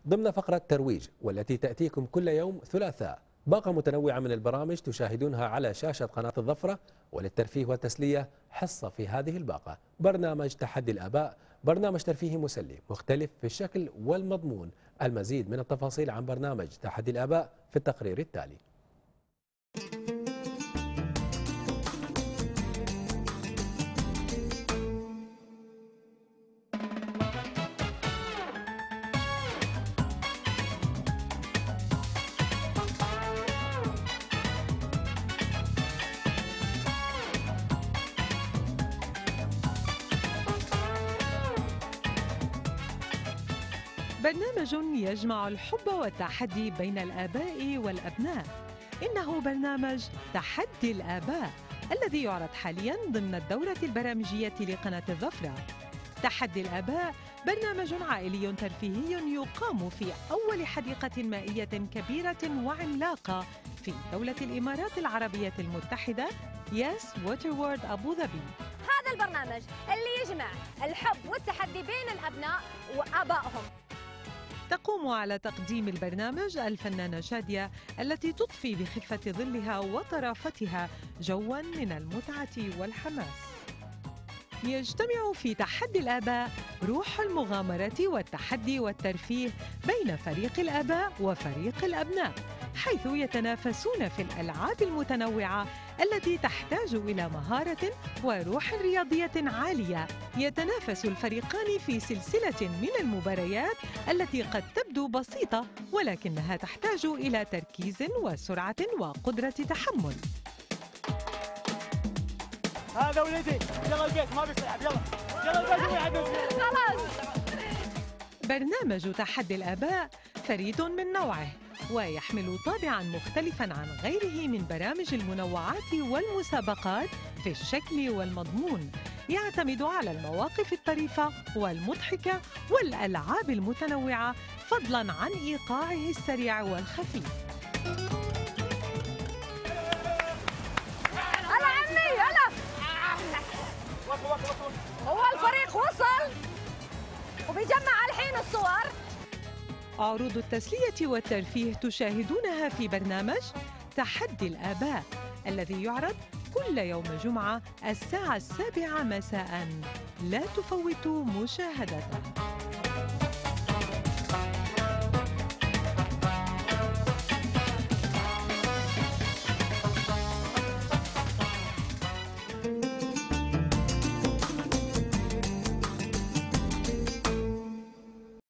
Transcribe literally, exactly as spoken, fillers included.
ضمن فقرة ترويج والتي تأتيكم كل يوم ثلاثاء باقة متنوعة من البرامج تشاهدونها على شاشة قناة الظفرة. وللترفيه والتسلية حصة في هذه الباقة: برنامج تحدي الآباء، برنامج ترفيهي مسلي مختلف في الشكل والمضمون. المزيد من التفاصيل عن برنامج تحدي الآباء في التقرير التالي. برنامج يجمع الحب والتحدي بين الآباء والأبناء. إنه برنامج تحدي الآباء الذي يعرض حالياً ضمن الدورة البرامجية لقناة الظفرة. تحدي الآباء برنامج عائلي ترفيهي يقام في أول حديقة مائية كبيرة وعملاقة في دولة الإمارات العربية المتحدة، ياس ووتر وورد أبو ظبي. هذا البرنامج اللي يجمع الحب والتحدي بين الأبناء وآبائهم. تقوم على تقديم البرنامج الفنانة شادية التي تضفي بخفة ظلها وطرافتها جواً من المتعة والحماس. يجتمع في تحدي الآباء روح المغامرة والتحدي والترفيه بين فريق الآباء وفريق الأبناء، حيث يتنافسون في الألعاب المتنوعة التي تحتاج إلى مهارة وروح رياضية عالية. يتنافس الفريقان في سلسلة من المباريات التي قد تبدو بسيطة، ولكنها تحتاج إلى تركيز وسرعة وقدرة تحمل. هذا ولدي، يلا البيت ما بيصير، يلا يلا البيت خلاص. برنامج تحدي الآباء فريد من نوعه، ويحمل طابعاً مختلفاً عن غيره من برامج المنوعات والمسابقات في الشكل والمضمون. يعتمد على المواقف الطريفة والمضحكة والألعاب المتنوعة، فضلاً عن إيقاعه السريع والخفيف. هلا عمي، هلا. هو الفريق وصل وبيجمع الحين الصور. عروض التسلية والترفيه تشاهدونها في برنامج تحدي الآباء الذي يعرض كل يوم جمعة الساعة السابعة مساءً. لا تفوتوا مشاهدته.